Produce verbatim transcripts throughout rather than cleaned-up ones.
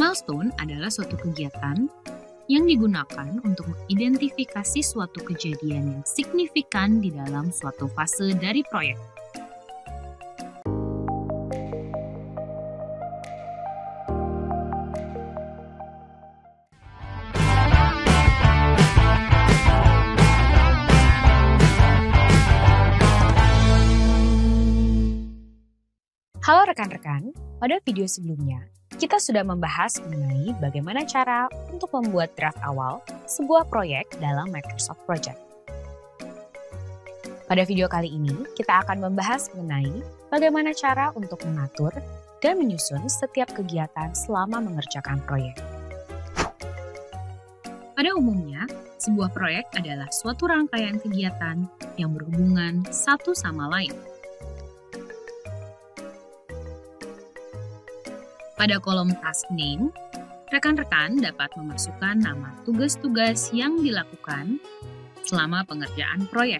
Milestone adalah suatu kegiatan yang digunakan untuk mengidentifikasi suatu kejadian yang signifikan di dalam suatu fase dari proyek. Halo rekan-rekan, pada video sebelumnya kita sudah membahas mengenai bagaimana cara untuk membuat draft awal sebuah proyek dalam Microsoft Project. Pada video kali ini, kita akan membahas mengenai bagaimana cara untuk mengatur dan menyusun setiap kegiatan selama mengerjakan proyek. Pada umumnya, sebuah proyek adalah suatu rangkaian kegiatan yang berhubungan satu sama lain. Pada kolom task name, rekan-rekan dapat memasukkan nama tugas-tugas yang dilakukan selama pengerjaan proyek.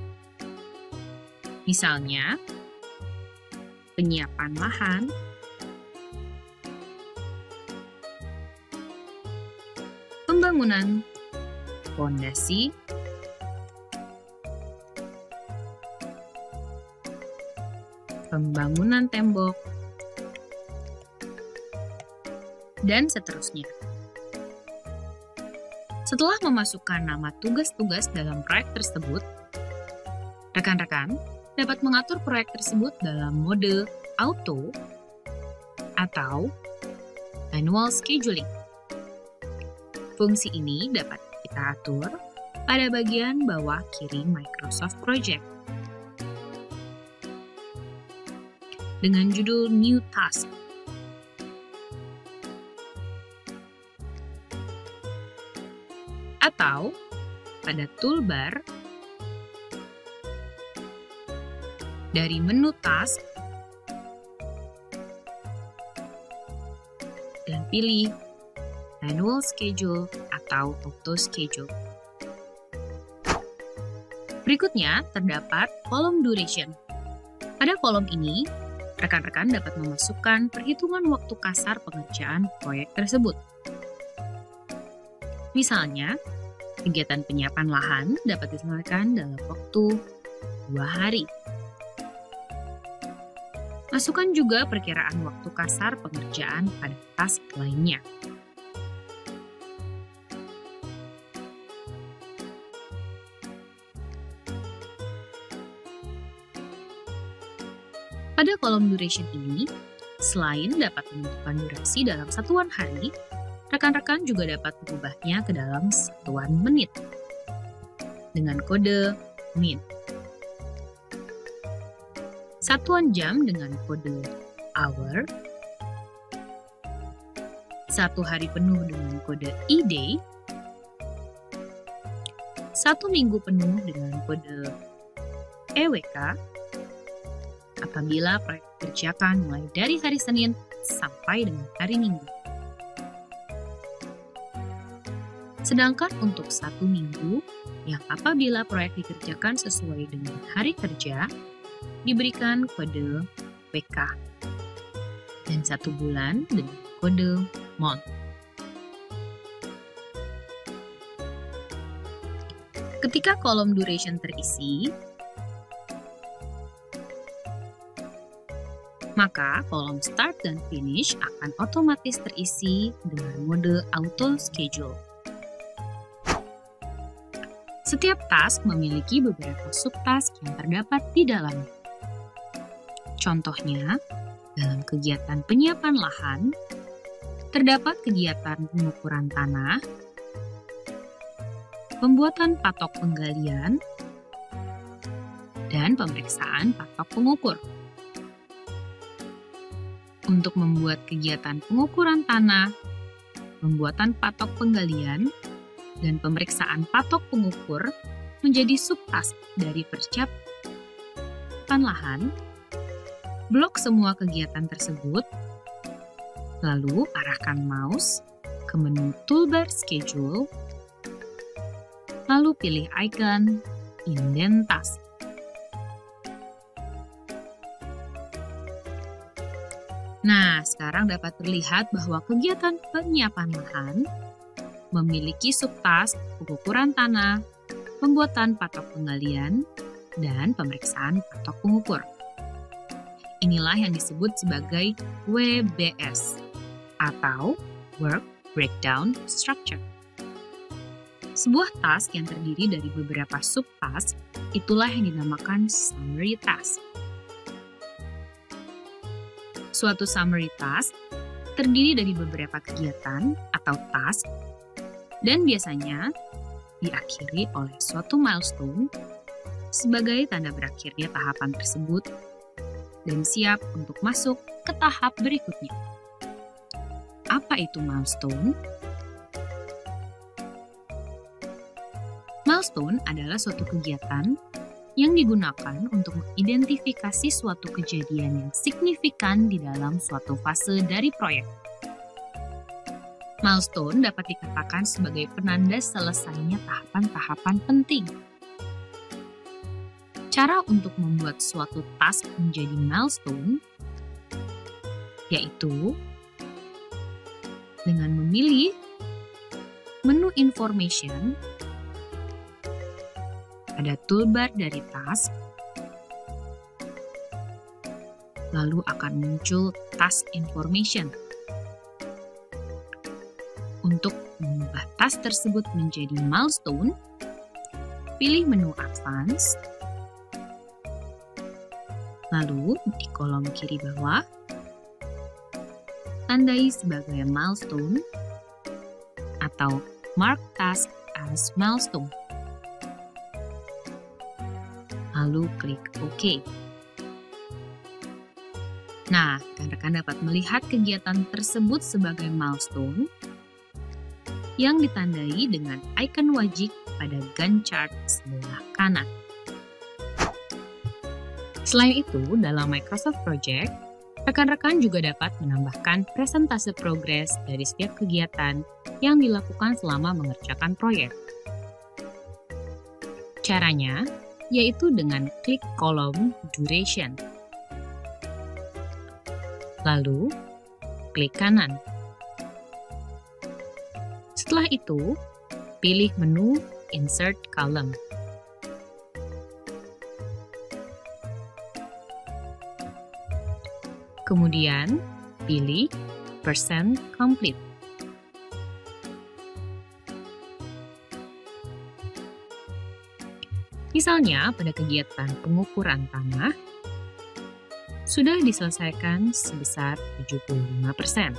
Misalnya, penyiapan lahan, pembangunan fondasi, pembangunan tembok, dan seterusnya. Setelah memasukkan nama tugas-tugas dalam proyek tersebut, rekan-rekan dapat mengatur proyek tersebut dalam mode auto atau manual scheduling. Fungsi ini dapat kita atur pada bagian bawah kiri Microsoft Project dengan judul New Task. Atau pada toolbar dari menu task dan pilih manual schedule atau auto schedule. Berikutnya terdapat kolom duration. Pada kolom ini, rekan-rekan dapat memasukkan perhitungan waktu kasar pengerjaan proyek tersebut. Misalnya, kegiatan penyiapan lahan dapat diselesaikan dalam waktu dua hari. Masukkan juga perkiraan waktu kasar pengerjaan pada task lainnya. Pada kolom duration ini, selain dapat menentukan durasi dalam satuan hari, rekan-rekan juga dapat mengubahnya ke dalam satuan menit dengan kode min. Satuan jam dengan kode hour. Satu hari penuh dengan kode e-day. Satu minggu penuh dengan kode E W K. Apabila proyek dikerjakan mulai dari hari Senin sampai dengan hari Minggu. Sedangkan untuk satu minggu, yang apabila proyek dikerjakan sesuai dengan hari kerja, diberikan kode W K. Dan satu bulan dengan kode month. Ketika kolom duration terisi, maka kolom start dan finish akan otomatis terisi dengan mode auto schedule. Setiap task memiliki beberapa subtask yang terdapat di dalamnya. Contohnya, dalam kegiatan penyiapan lahan, terdapat kegiatan pengukuran tanah, pembuatan patok penggalian, dan pemeriksaan patok pengukur. Untuk membuat kegiatan pengukuran tanah, pembuatan patok penggalian, dan pemeriksaan patok pengukur menjadi subtask dari persiapan lahan, blok semua kegiatan tersebut, lalu arahkan mouse ke menu toolbar schedule, lalu pilih icon indent task. Nah, sekarang dapat terlihat bahwa kegiatan penyiapan lahan memiliki subtask pengukuran tanah, pembuatan patok penggalian, dan pemeriksaan patok pengukur. Inilah yang disebut sebagai W B S atau Work Breakdown Structure. Sebuah task yang terdiri dari beberapa subtask itulah yang dinamakan summary task. Suatu summary task terdiri dari beberapa kegiatan atau task dan biasanya diakhiri oleh suatu milestone sebagai tanda berakhirnya tahapan tersebut dan siap untuk masuk ke tahap berikutnya. Apa itu milestone? Milestone adalah suatu kegiatan yang digunakan untuk mengidentifikasi suatu kejadian yang signifikan di dalam suatu fase dari proyek. Milestone dapat dikatakan sebagai penanda selesainya tahapan-tahapan penting. Cara untuk membuat suatu task menjadi milestone yaitu dengan memilih menu information pada toolbar dari task, lalu akan muncul task information. Untuk mengubah task tersebut menjadi milestone, pilih menu advance, lalu di kolom kiri bawah, tandai sebagai milestone atau mark task as milestone. Lalu klik OK. Nah, rekan-rekan dapat melihat kegiatan tersebut sebagai milestone yang ditandai dengan icon wajik pada Gantt chart sebelah kanan. Selain itu, dalam Microsoft Project, rekan-rekan juga dapat menambahkan presentase progres dari setiap kegiatan yang dilakukan selama mengerjakan proyek. Caranya yaitu dengan klik kolom duration. Lalu, klik kanan. Setelah itu, pilih menu Insert Column. Kemudian, pilih Percent Complete. Misalnya, pada kegiatan pengukuran tanah, sudah diselesaikan sebesar tujuh puluh lima persen.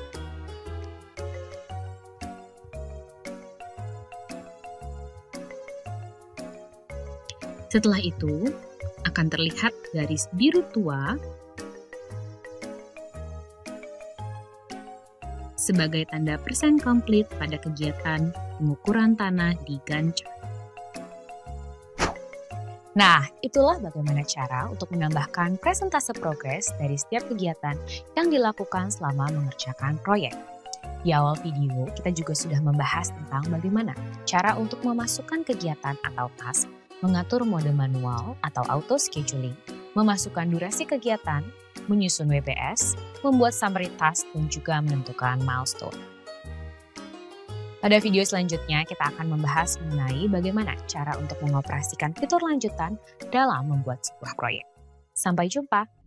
Setelah itu, akan terlihat garis biru tua sebagai tanda persen complete pada kegiatan pengukuran tanah di Gantt chart. Nah, itulah bagaimana cara untuk menambahkan presentase progres dari setiap kegiatan yang dilakukan selama mengerjakan proyek. Di awal video, kita juga sudah membahas tentang bagaimana cara untuk memasukkan kegiatan atau task, mengatur mode manual atau auto scheduling, memasukkan durasi kegiatan, menyusun W B S, membuat summary task, dan juga menentukan milestone. Pada video selanjutnya, kita akan membahas mengenai bagaimana cara untuk mengoperasikan fitur lanjutan dalam membuat sebuah proyek. Sampai jumpa!